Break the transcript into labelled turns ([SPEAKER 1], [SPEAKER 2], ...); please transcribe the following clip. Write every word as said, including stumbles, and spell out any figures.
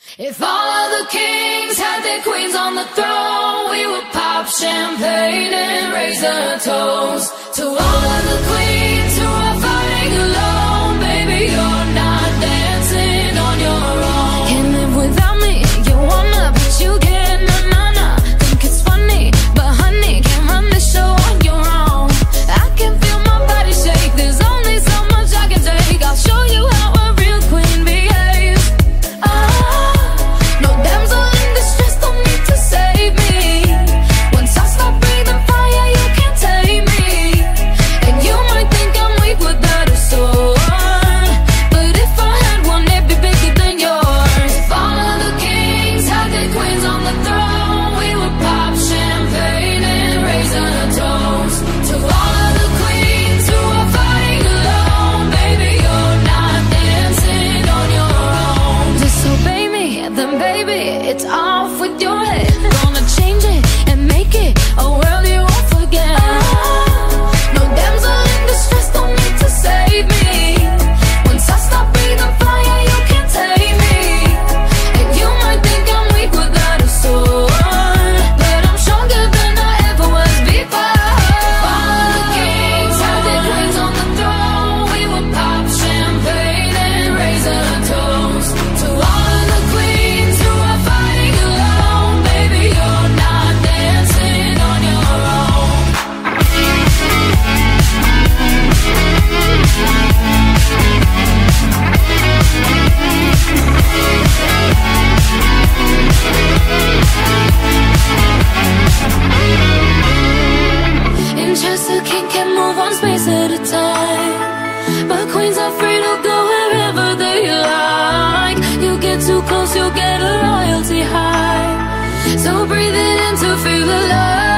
[SPEAKER 1] If all of the kings had their queens on the throne, we would pop champagne and raise a toast to all of the queens who are fighting alone. Baby, you're not dancing on your own. Can't live without me, you wanna, but you can't, na na na. Think it's funny, but honey, can't run the show on your own. I can feel my body shake, there's only so much I can take. I'll show you how a real queen behaves. Ah, no damsel in distress, don't need to save me. Once I stop breathing fire, you can't tame me. And you might think I'm weak without a sword, but if I had one, it'd be bigger than yours. If all of the kings had their queens on the throne, we would pop champagne and raise a toast to all of the queens who are fighting alone. Baby, you're not dancing on your own. Disobey me, then baby, it's off with your head. Gonna change it and make it a world you won't forget. Ah, no damsel in distress, don't need to save me. Once I stop breathing fire, you can't tame me. And you might think I'm weak without a sword, but I'm stronger than I ever was before. If all of the kings had their queens on the throne, we would pop champagne and raise a toast to all of the queens who are fighting alone. Baby, you're not dancing on your own. In chess, a king can move one space at a time, but queens are free to go wherever they like. You get too close, you'll get a royalty high. So breathe it in to feel alive.